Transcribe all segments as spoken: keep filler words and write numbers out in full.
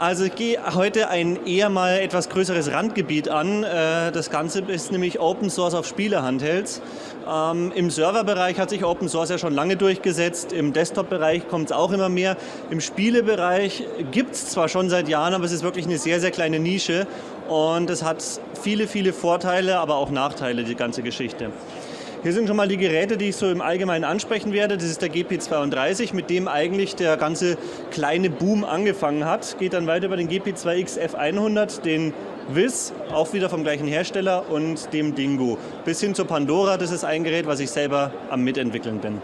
Also ich gehe heute ein eher mal etwas größeres Randgebiet an. Das Ganze ist nämlich Open Source auf Spiele-Handhelds. Ähm, Im Serverbereich hat sich Open Source ja schon lange durchgesetzt, im Desktop-Bereich kommt es auch immer mehr. Im Spielebereich gibt es zwar schon seit Jahren, aber es ist wirklich eine sehr, sehr kleine Nische und es hat viele, viele Vorteile, aber auch Nachteile, die ganze Geschichte. Hier sind schon mal die Geräte, die ich so im Allgemeinen ansprechen werde. Das ist der G P zweiunddreißig, mit dem eigentlich der ganze kleine Boom angefangen hat. Geht dann weiter über den G P zwei X F hundert, den Wiz, auch wieder vom gleichen Hersteller, und dem Dingo. Bis hin zur Pandora, das ist ein Gerät, was ich selber am Mitentwickeln bin.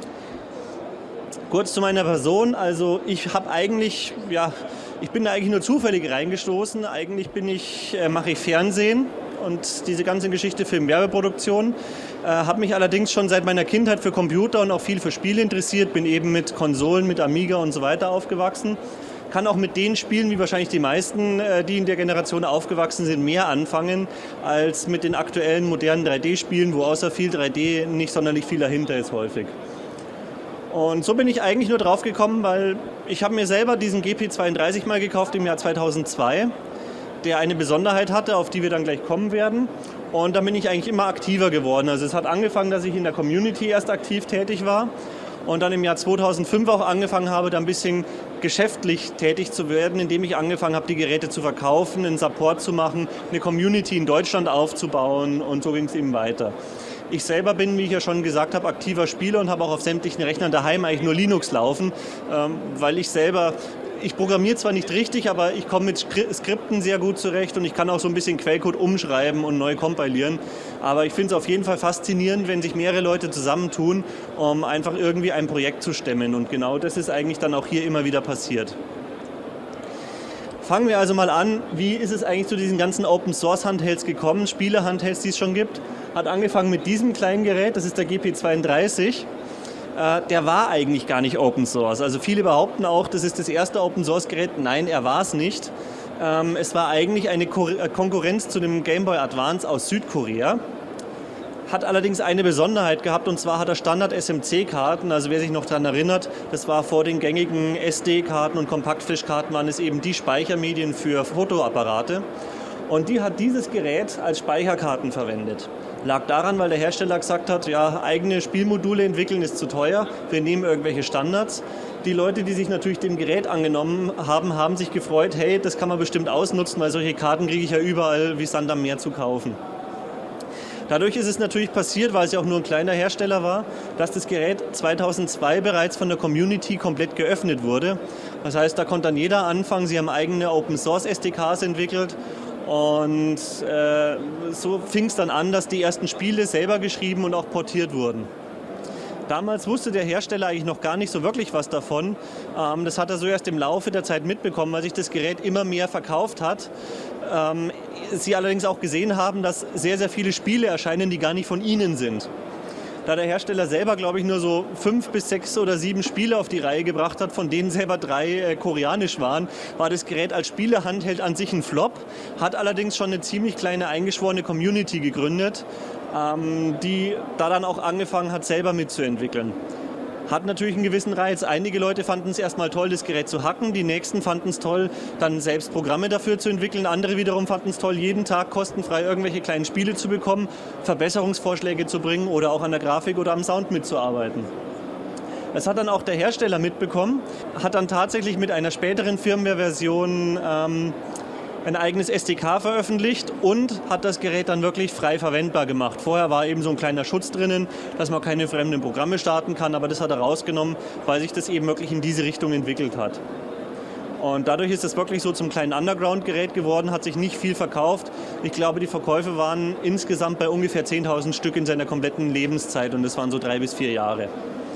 Kurz zu meiner Person. Also ich habe eigentlich, ja, ich bin da eigentlich nur zufällig reingestoßen. Eigentlich bin ich, äh, mache ich Fernsehen und diese ganze Geschichte Film-Werbeproduktion. Äh, habe mich allerdings schon seit meiner Kindheit für Computer und auch viel für Spiele interessiert. Bin eben mit Konsolen, mit Amiga und so weiter aufgewachsen. Kann auch mit den Spielen, wie wahrscheinlich die meisten, äh, die in der Generation aufgewachsen sind, mehr anfangen als mit den aktuellen modernen drei D-Spielen, wo außer viel drei D nicht sonderlich viel dahinter ist häufig. Und so bin ich eigentlich nur drauf gekommen, weil ich habe mir selber diesen G P zweiunddreißig mal gekauft im Jahr zweitausendzwei, der eine Besonderheit hatte, auf die wir dann gleich kommen werden. Und dann bin ich eigentlich immer aktiver geworden. Also es hat angefangen, dass ich in der Community erst aktiv tätig war und dann im Jahr zweitausendfünf auch angefangen habe, da ein bisschen geschäftlich tätig zu werden, indem ich angefangen habe, die Geräte zu verkaufen, einen Support zu machen, eine Community in Deutschland aufzubauen, und so ging es eben weiter. Ich selber bin, wie ich ja schon gesagt habe, aktiver Spieler und habe auch auf sämtlichen Rechnern daheim eigentlich nur Linux laufen, weil ich selber, ich programmiere zwar nicht richtig, aber ich komme mit Skripten sehr gut zurecht und ich kann auch so ein bisschen Quellcode umschreiben und neu kompilieren. Aber ich finde es auf jeden Fall faszinierend, wenn sich mehrere Leute zusammentun, um einfach irgendwie ein Projekt zu stemmen. Und genau das ist eigentlich dann auch hier immer wieder passiert. Fangen wir also mal an, wie ist es eigentlich zu diesen ganzen Open-Source-Handhelds gekommen, Spiele-Handhelds, die es schon gibt. Hat angefangen mit diesem kleinen Gerät, das ist der G P zweiunddreißig. Äh, der war eigentlich gar nicht Open Source. Also viele behaupten auch, das ist das erste Open Source Gerät. Nein, er war es nicht. Ähm, es war eigentlich eine Ko- Konkurrenz zu dem Game Boy Advance aus Südkorea. Hat allerdings eine Besonderheit gehabt, und zwar hat er Standard S M C-Karten. Also wer sich noch daran erinnert, das war vor den gängigen S D-Karten und Kompaktflash-Karten, waren es eben die Speichermedien für Fotoapparate. Und die hat dieses Gerät als Speicherkarten verwendet. Lag daran, weil der Hersteller gesagt hat, ja, eigene Spielmodule entwickeln ist zu teuer, wir nehmen irgendwelche Standards. Die Leute, die sich natürlich dem Gerät angenommen haben, haben sich gefreut, hey, das kann man bestimmt ausnutzen, weil solche Karten kriege ich ja überall wie Sand am Meer zu kaufen. Dadurch ist es natürlich passiert, weil es ja auch nur ein kleiner Hersteller war, dass das Gerät zweitausendzwei bereits von der Community komplett geöffnet wurde. Das heißt, da konnte dann jeder anfangen, sie haben eigene Open-Source-S D Ks entwickelt. Und äh, so fing es dann an, dass die ersten Spiele selber geschrieben und auch portiert wurden. Damals wusste der Hersteller eigentlich noch gar nicht so wirklich was davon. Ähm, das hat er so erst im Laufe der Zeit mitbekommen, weil sich das Gerät immer mehr verkauft hat. Ähm, sie allerdings auch gesehen haben, dass sehr, sehr viele Spiele erscheinen, die gar nicht von ihnen sind. Da der Hersteller selber, glaube ich, nur so fünf bis sechs oder sieben Spiele auf die Reihe gebracht hat, von denen selber drei äh, koreanisch waren, war das Gerät als Spielehandheld an sich ein Flop, hat allerdings schon eine ziemlich kleine eingeschworene Community gegründet, ähm, die da dann auch angefangen hat, selber mitzuentwickeln. Hat natürlich einen gewissen Reiz. Einige Leute fanden es erstmal toll, das Gerät zu hacken. Die nächsten fanden es toll, dann selbst Programme dafür zu entwickeln. Andere wiederum fanden es toll, jeden Tag kostenfrei irgendwelche kleinen Spiele zu bekommen, Verbesserungsvorschläge zu bringen oder auch an der Grafik oder am Sound mitzuarbeiten. Das hat dann auch der Hersteller mitbekommen, hat dann tatsächlich mit einer späteren Firmware-Version ähm, ein eigenes S D K veröffentlicht und hat das Gerät dann wirklich frei verwendbar gemacht. Vorher war eben so ein kleiner Schutz drinnen, dass man keine fremden Programme starten kann, aber das hat er rausgenommen, weil sich das eben wirklich in diese Richtung entwickelt hat. Und dadurch ist es wirklich so zum kleinen Underground-Gerät geworden, hat sich nicht viel verkauft. Ich glaube, die Verkäufe waren insgesamt bei ungefähr zehntausend Stück in seiner kompletten Lebenszeit und das waren so drei bis vier Jahre.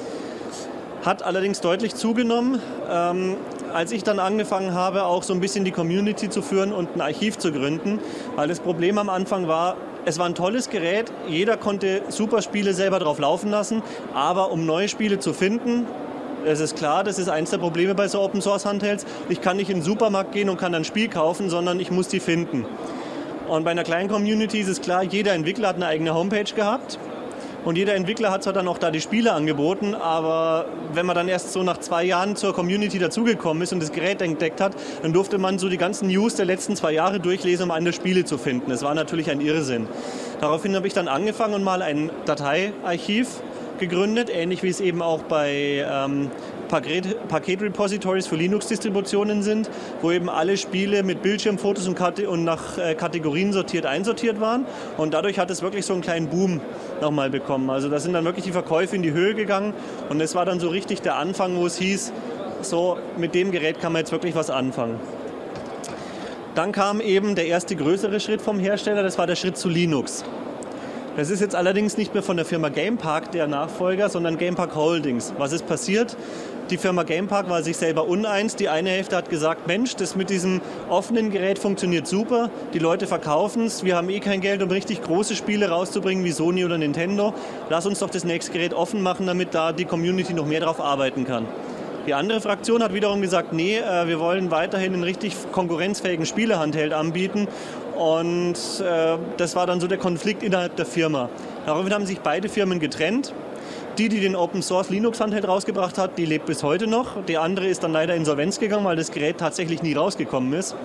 Hat allerdings deutlich zugenommen, ähm, als ich dann angefangen habe, auch so ein bisschen die Community zu führen und ein Archiv zu gründen, weil das Problem am Anfang war, es war ein tolles Gerät, jeder konnte super Spiele selber drauf laufen lassen, aber um neue Spiele zu finden, es ist klar, das ist eins der Probleme bei so Open-Source-Handhelds, ich kann nicht in den Supermarkt gehen und kann ein Spiel kaufen, sondern ich muss die finden. Und bei einer kleinen Community ist es klar, jeder Entwickler hat eine eigene Homepage gehabt. Und jeder Entwickler hat zwar dann auch da die Spiele angeboten, aber wenn man dann erst so nach zwei Jahren zur Community dazugekommen ist und das Gerät entdeckt hat, dann durfte man so die ganzen News der letzten zwei Jahre durchlesen, um andere Spiele zu finden. Das war natürlich ein Irrsinn. Daraufhin habe ich dann angefangen und mal ein Dateiarchiv gegründet, ähnlich wie es eben auch bei ähm, Paket-Repositories für Linux-Distributionen sind, wo eben alle Spiele mit Bildschirmfotos und, Kate- und nach äh, Kategorien sortiert einsortiert waren. Und dadurch hat es wirklich so einen kleinen Boom nochmal bekommen. Also da sind dann wirklich die Verkäufe in die Höhe gegangen und es war dann so richtig der Anfang, wo es hieß, so mit dem Gerät kann man jetzt wirklich was anfangen. Dann kam eben der erste größere Schritt vom Hersteller, das war der Schritt zu Linux. Das ist jetzt allerdings nicht mehr von der Firma Gamepark der Nachfolger, sondern Gamepark Holdings. Was ist passiert? Die Firma Gamepark war sich selber uneins. Die eine Hälfte hat gesagt, Mensch, das mit diesem offenen Gerät funktioniert super. Die Leute verkaufen es. Wir haben eh kein Geld, um richtig große Spiele rauszubringen wie Sony oder Nintendo. Lass uns doch das nächste Gerät offen machen, damit da die Community noch mehr drauf arbeiten kann. Die andere Fraktion hat wiederum gesagt, nee, äh, wir wollen weiterhin einen richtig konkurrenzfähigen Spielehandheld anbieten. Und äh, das war dann so der Konflikt innerhalb der Firma. Daraufhin haben sich beide Firmen getrennt. Die, die den Open Source Linux Handheld rausgebracht hat, die lebt bis heute noch. Die andere ist dann leider insolvenz gegangen, weil das Gerät tatsächlich nie rausgekommen ist.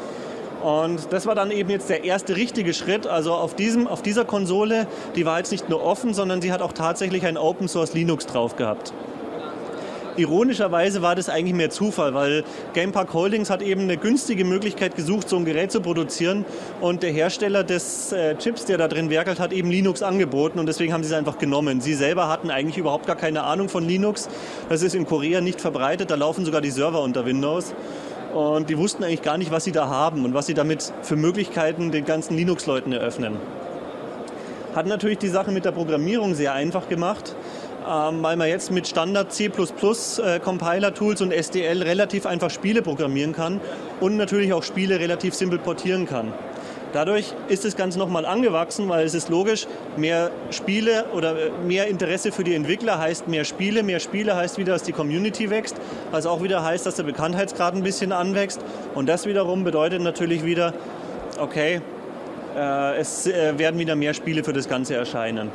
Und das war dann eben jetzt der erste richtige Schritt. Also auf, diesem, auf dieser Konsole, die war jetzt nicht nur offen, sondern sie hat auch tatsächlich ein Open Source Linux drauf gehabt. Ironischerweise war das eigentlich mehr Zufall, weil Gamepark Holdings hat eben eine günstige Möglichkeit gesucht, so ein Gerät zu produzieren und der Hersteller des äh, Chips, der da drin werkelt, hat eben Linux angeboten und deswegen haben sie es einfach genommen. Sie selber hatten eigentlich überhaupt gar keine Ahnung von Linux. Das ist in Korea nicht verbreitet, da laufen sogar die Server unter Windows und die wussten eigentlich gar nicht, was sie da haben und was sie damit für Möglichkeiten den ganzen Linux-Leuten eröffnen. Hat natürlich die Sache mit der Programmierung sehr einfach gemacht, weil man jetzt mit Standard C plus plus äh, Compiler-Tools und S D L relativ einfach Spiele programmieren kann und natürlich auch Spiele relativ simpel portieren kann. Dadurch ist das Ganze nochmal angewachsen, weil es ist logisch, mehr Spiele oder mehr Interesse für die Entwickler heißt mehr Spiele. Mehr Spiele heißt wieder, dass die Community wächst, was auch wieder heißt, dass der Bekanntheitsgrad ein bisschen anwächst. Und das wiederum bedeutet natürlich wieder, okay, äh, es äh, werden wieder mehr Spiele für das Ganze erscheinen.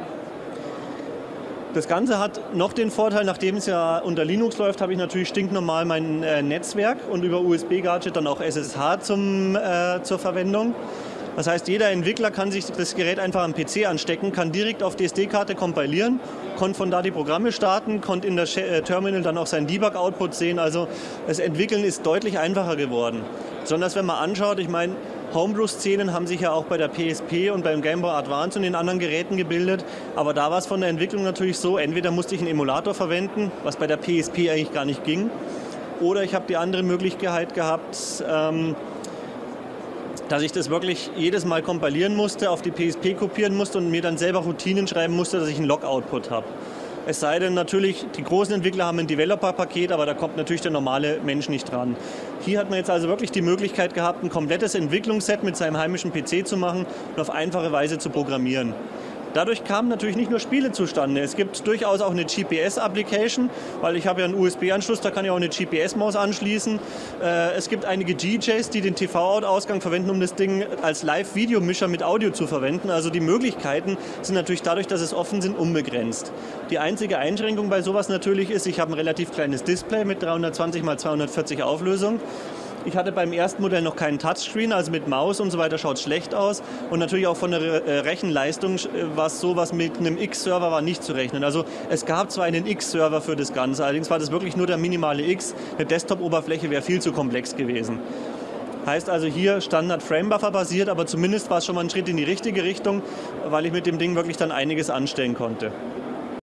Das Ganze hat noch den Vorteil, nachdem es ja unter Linux läuft, habe ich natürlich stinknormal mein äh, Netzwerk und über U S B-Gadget dann auch S S H zum, äh, zur Verwendung. Das heißt, jeder Entwickler kann sich das Gerät einfach am P C anstecken, kann direkt auf die S D-Karte kompilieren, konnte von da die Programme starten, konnte in der äh, Terminal dann auch seinen Debug-Output sehen. Also das Entwickeln ist deutlich einfacher geworden. Besonders wenn man anschaut, ich meine, Homebrew-Szenen haben sich ja auch bei der P S P und beim Game Boy Advance und den anderen Geräten gebildet. Aber da war es von der Entwicklung natürlich so, entweder musste ich einen Emulator verwenden, was bei der P S P eigentlich gar nicht ging, oder ich habe die andere Möglichkeit gehabt, ähm, dass ich das wirklich jedes Mal kompilieren musste, auf die P S P kopieren musste und mir dann selber Routinen schreiben musste, dass ich einen Log-Output habe. Es sei denn natürlich, die großen Entwickler haben ein Developer-Paket, aber da kommt natürlich der normale Mensch nicht dran. Hier hat man jetzt also wirklich die Möglichkeit gehabt, ein komplettes Entwicklungsset mit seinem heimischen P C zu machen und auf einfache Weise zu programmieren. Dadurch kamen natürlich nicht nur Spiele zustande. Es gibt durchaus auch eine G P S-Application, weil ich habe ja einen U S B-Anschluss, da kann ich auch eine G P S-Maus anschließen. Äh, es gibt einige D Js, die den T V-Ausgang verwenden, um das Ding als Live-Videomischer mit Audio zu verwenden. Also die Möglichkeiten sind natürlich dadurch, dass es offen sind, unbegrenzt. Die einzige Einschränkung bei sowas natürlich ist, ich habe ein relativ kleines Display mit dreihundertzwanzig mal zweihundertvierzig Auflösung. Ich hatte beim ersten Modell noch keinen Touchscreen, also mit Maus und so weiter schaut es schlecht aus. Und natürlich auch von der äh, Rechenleistung, was sowas mit einem X-Server war nicht zu rechnen. Also es gab zwar einen X-Server für das Ganze, allerdings war das wirklich nur der minimale X. Eine Desktop-Oberfläche wäre viel zu komplex gewesen. Heißt also hier Standard Framebuffer basiert, aber zumindest war es schon mal ein Schritt in die richtige Richtung, weil ich mit dem Ding wirklich dann einiges anstellen konnte.